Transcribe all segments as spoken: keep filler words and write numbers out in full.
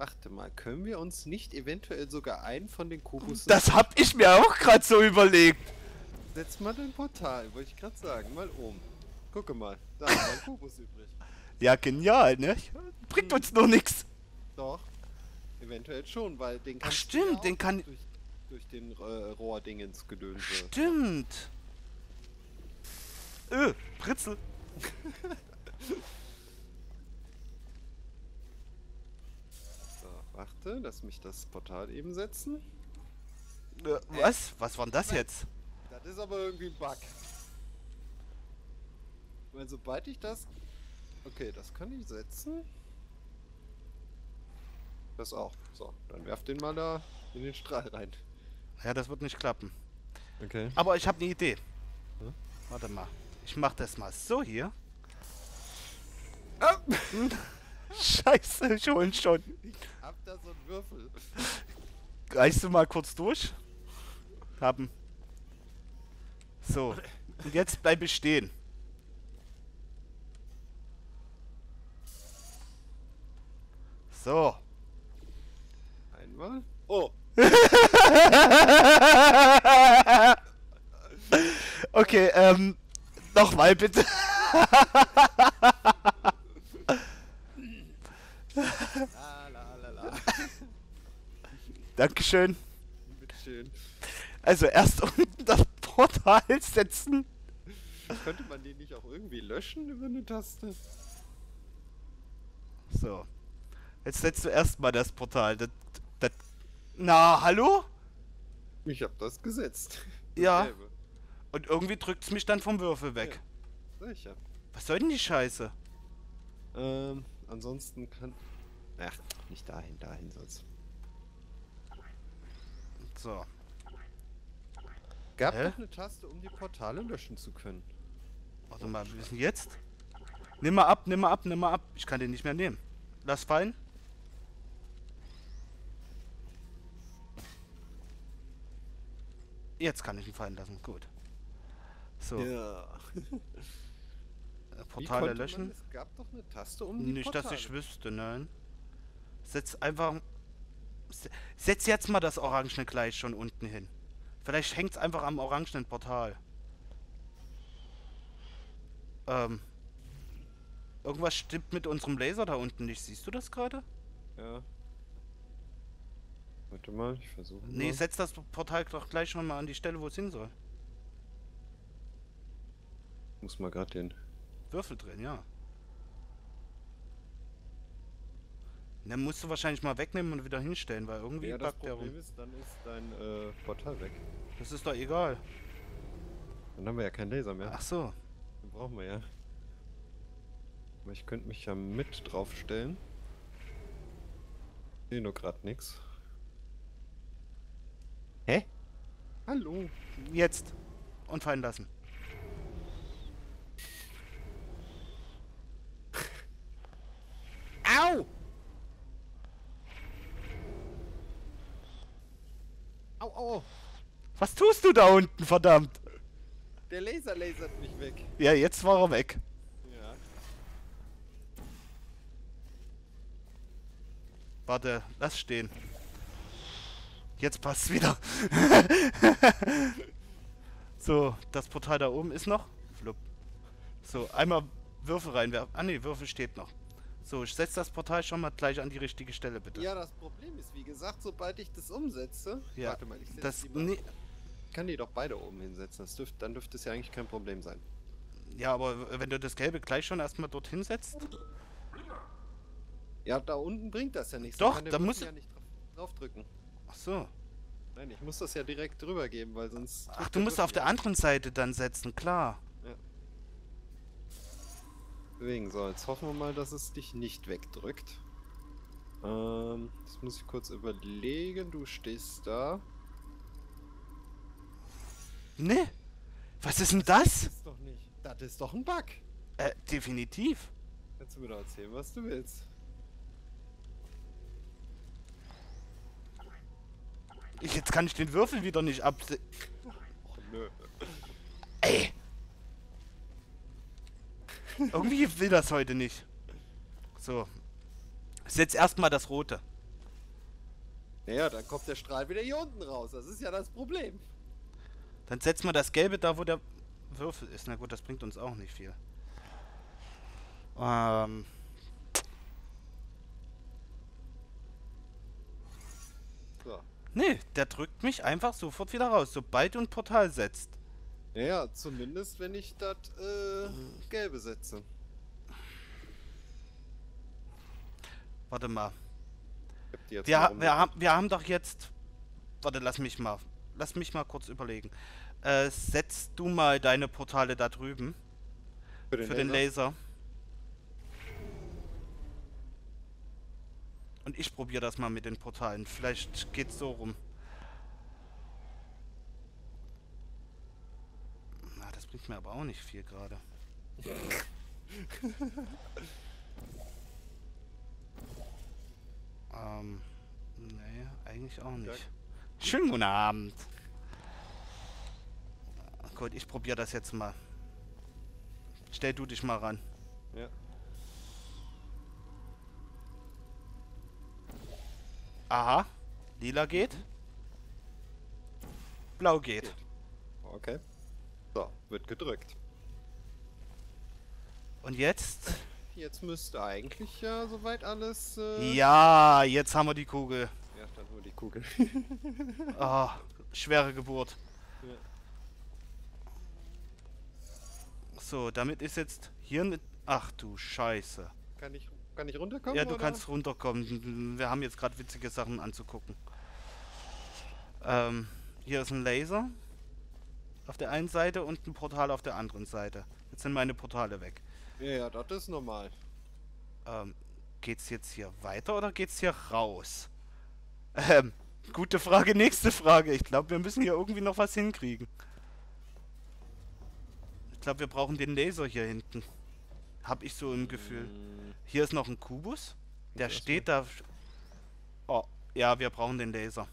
Warte mal, können wir uns nicht eventuell sogar einen von den Kubussen... Das hab ich mir auch gerade so überlegt. Setz mal dein Portal, wollte ich gerade sagen. Mal oben. Gucke mal, da ist ein Kubus übrig. Ja, genial, ne? Bringt uns nur nichts. Doch, eventuell schon, weil den Ach kannst stimmt, du ja den auch kann... durch, durch den äh, Rohrdingens gedönse. Stimmt. Öh, Britzel. So, warte, lass mich das Portal eben setzen. Äh, was? Was war denn das jetzt? Das ist aber irgendwie ein Bug. Weil sobald ich das... Okay, das kann ich setzen. Das auch. So, dann werf den mal da in den Strahl rein. Ja, das wird nicht klappen. Okay. Aber ich habe eine Idee. Hm? Warte mal. Ich mach das mal so hier. Ah! Scheiße, schon schon. Ich hab da so einen Würfel. Reichst du mal kurz durch? Haben. So. Und jetzt bleib ich stehen. So. Einmal. Oh! Okay, ähm. Nochmal bitte. La, la, la, la. Dankeschön. Bitteschön. Also erst unten das Portal setzen. Könnte man den nicht auch irgendwie löschen über eine Taste? So. Jetzt setzt du erstmal das Portal. Das, das, na, hallo? Ich hab das gesetzt. Ja. Dasselbe. Und irgendwie drückt es mich dann vom Würfel weg. Ja, sicher. Was soll denn die Scheiße? Ähm, ansonsten kann... Ach, nicht dahin, dahin soll's. So. Gab Hä? noch eine Taste, um die Portale löschen zu können. Warte mal, wir sind jetzt? Nimm mal ab, nimm mal ab, nimm mal ab. Ich kann den nicht mehr nehmen. Lass fallen. Jetzt kann ich ihn fallen lassen. Gut. So. Ja. Äh, Wie Portale konnte löschen. man, es gab doch eine Taste, um die Nicht, Portale... dass ich wüsste, nein. Setz einfach... se- Setz jetzt mal das Orangene gleich schon unten hin. Vielleicht hängt es einfach am orangenen Portal. Ähm... Irgendwas stimmt mit unserem Laser da unten nicht. Siehst du das gerade? Ja. Warte mal, ich versuche Nee, mal. setz das Portal doch gleich schon mal an die Stelle, wo es hin soll. Muss mal gerade den... Würfel drin, ja. Dann musst du wahrscheinlich mal wegnehmen und wieder hinstellen, weil irgendwie Ja, das backt der rum. Problem ist, dann ist dein äh, Portal weg. Das ist doch egal. Dann haben wir ja keinen Laser mehr. Ach so. Den brauchen wir ja. Aber ich könnte mich ja mit draufstellen. Ich sehe nur gerade nichts. Hä? Hallo? Jetzt. Und fallen lassen. Au! Au, au! Was tust du da unten, verdammt? Der Laser lasert mich weg. Ja, jetzt war er weg. Ja. Warte, lass stehen. Jetzt passt's wieder. So, das Portal da oben ist noch. Flupp. So, einmal Würfel reinwerfen. Ah ne, Würfel steht noch. So, ich setze das Portal schon mal gleich an die richtige Stelle, bitte. Ja, das Problem ist, wie gesagt, sobald ich das umsetze... Ja, Warte mal, ich setze das, die mal... nee, Ich kann die doch beide oben hinsetzen. Das dürft, dann dürfte es ja eigentlich kein Problem sein. ja, aber wenn du das Gelbe gleich schon erstmal dorthin setzt. Ja, da unten bringt das ja nichts. Doch, kann der da Würfel muss- ja nicht drauf, draufdrücken. Ach so. Nein, ich muss das ja direkt drüber geben, weil sonst... Ach, drückt du der musst auf Würfel der ja anderen Seite dann setzen, klar. nicht. Ja. Deswegen so, jetzt hoffen wir mal, dass es dich nicht wegdrückt. Ähm, das muss ich kurz überlegen. Du stehst da. Ne? Was ist denn das? Das ist doch nicht. Das ist doch ein Bug. Äh, definitiv. Kannst du mir doch erzählen, was du willst. Ich, jetzt kann ich den Würfel wieder nicht abse... Och nö. Ey! Irgendwie will das heute nicht. So. Setz erstmal das Rote. Naja, dann kommt der Strahl wieder hier unten raus. Das ist ja das Problem. Dann setzen wir das Gelbe da, wo der Würfel ist. Na gut, das bringt uns auch nicht viel. Ähm... So. Nee, der drückt mich einfach sofort wieder raus, sobald du ein Portal setzt. Naja, zumindest wenn ich das äh, Gelbe setze. Warte mal. Ich hab die jetzt Wir, mal ha wir, haben, wir haben doch jetzt... Warte, lass mich mal. Lass mich mal kurz überlegen. Äh, setzt du mal deine Portale da drüben. für den, Für Laser. den Laser. Und ich probiere das mal mit den Portalen. Vielleicht geht's so rum. Na, das bringt mir aber auch nicht viel gerade. ähm, nee, eigentlich auch nicht. Schönen guten Abend. Gut, ich probiere das jetzt mal. Stell du dich mal ran. Ja. Aha. Lila geht. Blau geht. Geht. Okay. So, wird gedrückt. Und jetzt? Jetzt müsste eigentlich ja soweit alles... Äh Ja, jetzt haben wir die Kugel. Ja, stand nur die Kugel. Ah, schwere Geburt. Ja. So, damit ist jetzt hier eine... Ach du Scheiße. Kann ich, kann ich runterkommen? Ja, du oder? kannst runterkommen. Wir haben jetzt gerade witzige Sachen anzugucken. Ähm, hier ist ein Laser auf der einen Seite und ein Portal auf der anderen Seite. Jetzt sind meine Portale weg. Ja, ja, das ist normal. Ähm, geht's jetzt hier weiter oder geht's hier raus? Ähm, gute Frage, nächste Frage. Ich glaube, wir müssen hier irgendwie noch was hinkriegen. Ich glaube, wir brauchen den Laser hier hinten. Hab ich so im Gefühl. Mm, Hier ist noch ein Kubus. Der das steht da. Oh, ja, wir brauchen den Laser.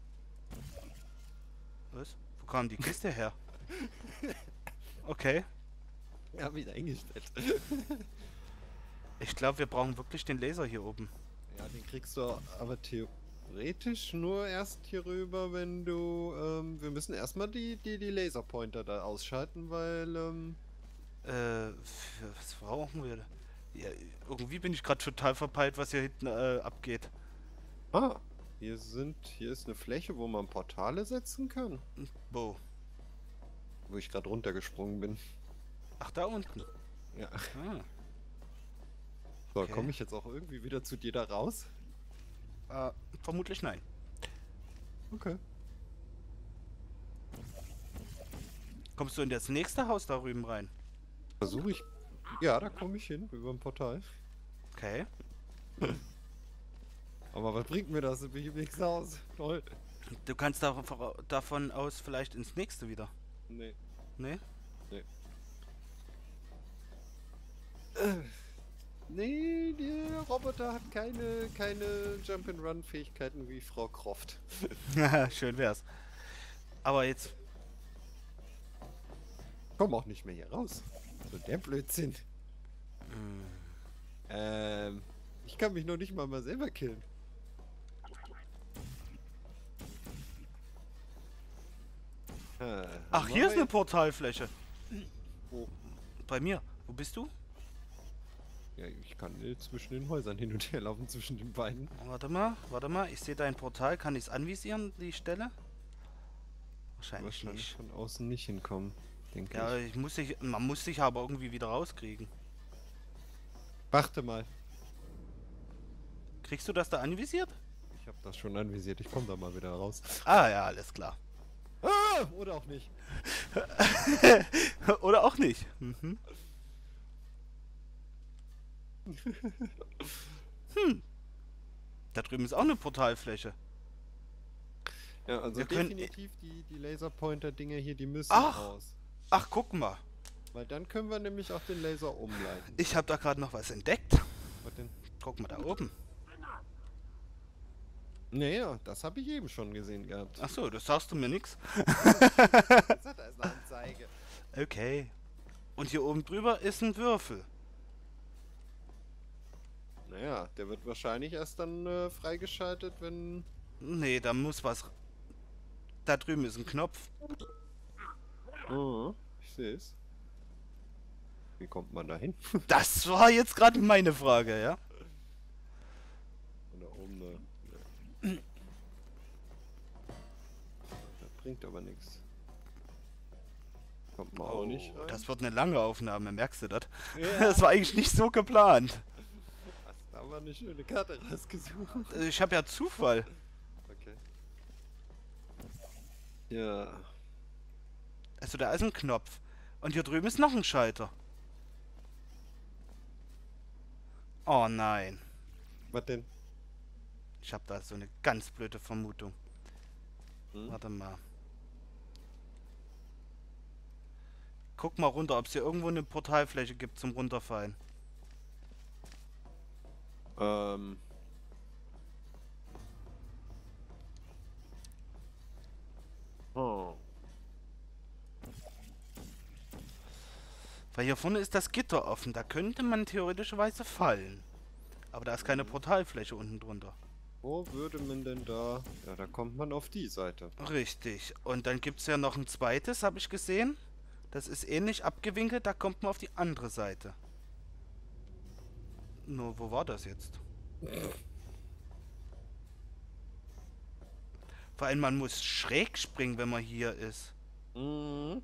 Was? Wo kam die Kiste her? Okay. Ja, wieder eingestellt. Ich glaube, wir brauchen wirklich den Laser hier oben. Ja, den kriegst du aber theoretisch nur erst hier rüber, wenn du... Ähm, wir müssen erstmal die, die, die Laserpointer da ausschalten, weil... Ähm, Äh, für, was brauchen wir da? Ja, irgendwie bin ich gerade total verpeilt, was hier hinten äh, abgeht. ah, hier sind... Hier ist eine Fläche, wo man Portale setzen kann. Wo? Wo ich gerade runtergesprungen bin. Ach, da unten. Ja. Ah. So, Okay. komme ich jetzt auch irgendwie wieder zu dir da raus? Äh, vermutlich nein. Okay. Kommst du in das nächste Haus da drüben rein? Versuche ich... Ja, da komme ich hin, über ein Portal. Okay. Aber was bringt mir das? Ich bin nichts aus. Toll. Du kannst da, davon aus vielleicht ins nächste wieder. Nee. Ne? Nee, der Roboter hat keine, keine Jump-and-Run-Fähigkeiten wie Frau Croft. Schön wär's. Aber jetzt... Komm auch nicht mehr hier raus. So der Blödsinn. Hm. Ähm, ich kann mich noch nicht mal mal selber killen. Ah, Ach, haben hier wir ist eine jetzt- Portalfläche. Wo? Bei mir. Wo bist du? Ja, ich kann äh, zwischen den Häusern hin und her laufen, zwischen den beiden. Warte mal, warte mal. Ich sehe dein Portal. Kann ich es anvisieren, die Stelle? Wahrscheinlich Wahrscheinlich nicht. von außen nicht hinkommen, denke Ja, ich. ich muss dich, man muss dich aber irgendwie wieder rauskriegen. Warte mal. Kriegst du das da anvisiert? Ich habe das schon anvisiert. Ich komme da mal wieder raus. Ah ja, alles klar. Ah, oder auch nicht. Oder auch nicht. Mhm. Hm. Da drüben ist auch eine Portalfläche. Ja, also Wir können- definitiv die, die Laserpointer-Dinger hier, die müssen Ach. raus. Ach, guck mal. Weil dann können wir nämlich auch den Laser umleiten. Ich habe da gerade noch was entdeckt. Was denn? Guck mal da oben. Naja, das habe ich eben schon gesehen gehabt. Ach so, das sagst du mir nix. Das hat als Anzeige. Okay. Und hier oben drüber ist ein Würfel. Naja, der wird wahrscheinlich erst dann äh, freigeschaltet, wenn Nee, da muss was. Da drüben ist ein Knopf. Mhm. Ich sehe es. Wie kommt man da hin? Das war jetzt gerade meine Frage, ja? Und da oben ne. Das bringt aber nichts. Kommt man auch nicht rein. Das wird eine lange Aufnahme, merkst du das? Ja. Das war eigentlich nicht so geplant. Hast aber eine schöne Karte rausgesucht. Ich habe ja Zufall. Okay. Ja. Also da ist ein Knopf. Und hier drüben ist noch ein Schalter. Oh nein. Was denn? Ich habe da so eine ganz blöde Vermutung. Hm? Warte mal. Guck mal runter, ob es hier irgendwo eine Portalfläche gibt zum Runterfallen. Ähm. Oh. Weil hier vorne ist das Gitter offen. Da könnte man theoretischerweise fallen. Aber da ist keine Portalfläche unten drunter. Wo würde man denn da... Ja, da kommt man auf die Seite. Richtig. Und dann gibt es ja noch ein zweites, habe ich gesehen. Das ist ähnlich abgewinkelt. Da kommt man auf die andere Seite. Nur, wo war das jetzt? Vor allem, man muss schräg springen, wenn man hier ist. Mhm.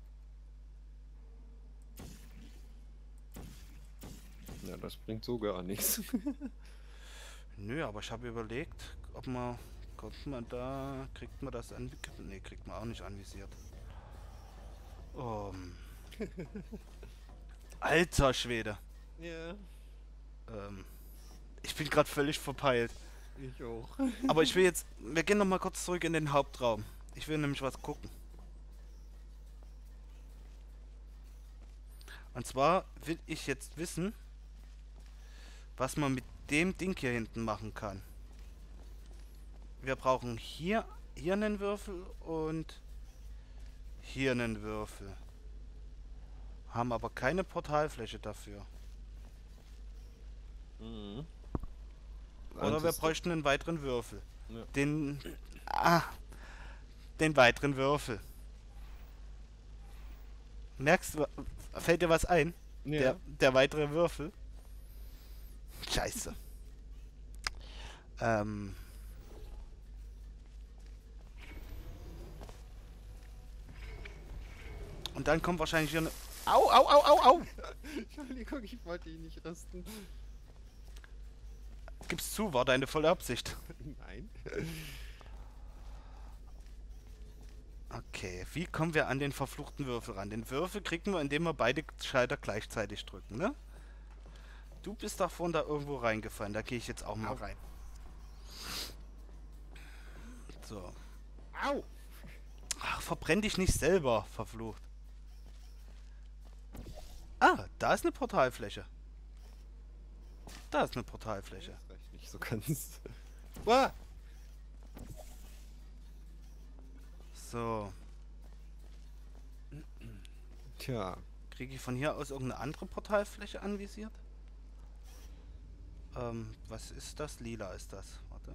Ja, das bringt so gar nichts. Nö, aber ich habe überlegt, ob man... Kommt man da... Kriegt man das an... Ne, kriegt man auch nicht anvisiert. Um. Alter Schwede. Ja, Ähm, ich bin gerade völlig verpeilt. ich auch. Aber ich will jetzt... Wir gehen noch mal kurz zurück in den Hauptraum. Ich will nämlich was gucken. Und zwar will ich jetzt wissen, was man mit dem Ding hier hinten machen kann. Wir brauchen hier, hier einen Würfel und hier einen Würfel. Haben aber keine Portalfläche dafür. Mhm. Oder wir bräuchten einen weiteren Würfel. Ja. Den... Ah, den weiteren Würfel. Merkst du, fällt dir was ein? Ja. Der, der weitere Würfel. Scheiße. Ähm. Und dann kommt wahrscheinlich hier eine... Au, au, au, au, au! Entschuldigung, ich wollte ihn nicht rasten. Gib's zu, war deine volle Absicht. Nein. Okay, wie kommen wir an den verfluchten Würfel ran? Den Würfel kriegen wir, indem wir beide Schalter gleichzeitig drücken, ne? Du bist da vorne da irgendwo reingefallen, da gehe ich jetzt auch mal rein. So. Au! Ach, verbrenn dich nicht selber, verflucht. Ah, da ist eine Portalfläche. Da ist eine Portalfläche. Das reicht nicht so ganz. Uah! So. Tja. Kriege ich von hier aus irgendeine andere Portalfläche anvisiert? Ähm, was ist das? Lila ist das. Warte.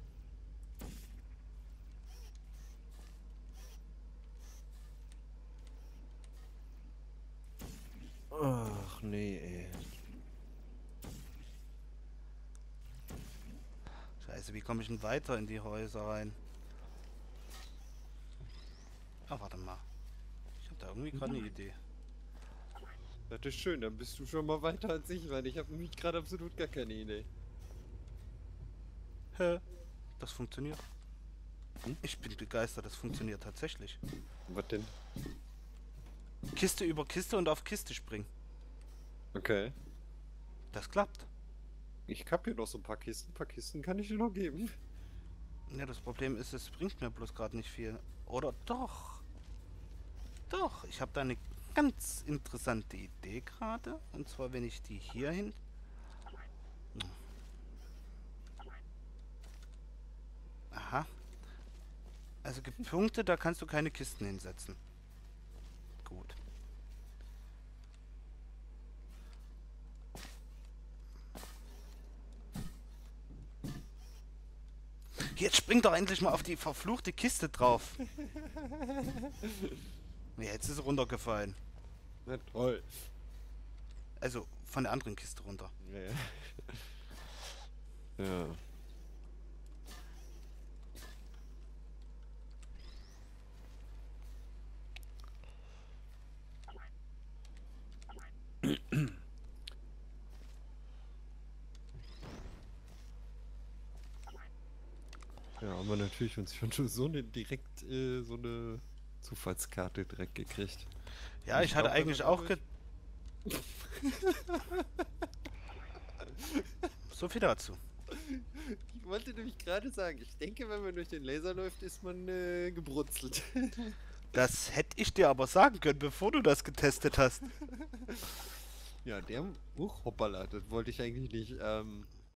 Ach nee, ey. Scheiße, wie komme ich denn weiter in die Häuser rein? Ah, warte mal. Ich habe da irgendwie gerade eine Idee. Das ist schön, dann bist du schon mal weiter als ich, weil ich habe nämlich gerade absolut gar keine Idee. Hä? Das funktioniert. Hm? Ich bin begeistert, das funktioniert tatsächlich. Was denn? Kiste über Kiste und auf Kiste springen. Okay. Das klappt. Ich hab hier noch so ein paar Kisten. Ein paar Kisten kann ich dir noch geben. Ja, das Problem ist, es bringt mir bloß gerade nicht viel. Oder doch? Doch, ich habe da eine ganz interessante Idee gerade. Und zwar, wenn ich die hier hin... Aha. Also gibt Punkte, da kannst du keine Kisten hinsetzen. Gut. Jetzt spring doch endlich mal auf die verfluchte Kiste drauf. Nee, jetzt ist sie runtergefallen. Na toll. Also von der anderen Kiste runter. Ja. Ja. Ja, haben wir natürlich uns schon so eine direkt äh, so eine Zufallskarte direkt gekriegt. Ja, ich, Ich hatte glaub, eigentlich also auch ge So viel dazu. Ich wollte nämlich gerade sagen, ich denke, wenn man durch den Laser läuft, ist man äh, gebrutzelt. Das hätte ich dir aber sagen können, bevor du das getestet hast. Ja, der... Huch, hoppala, das wollte ich eigentlich nicht. Ähm,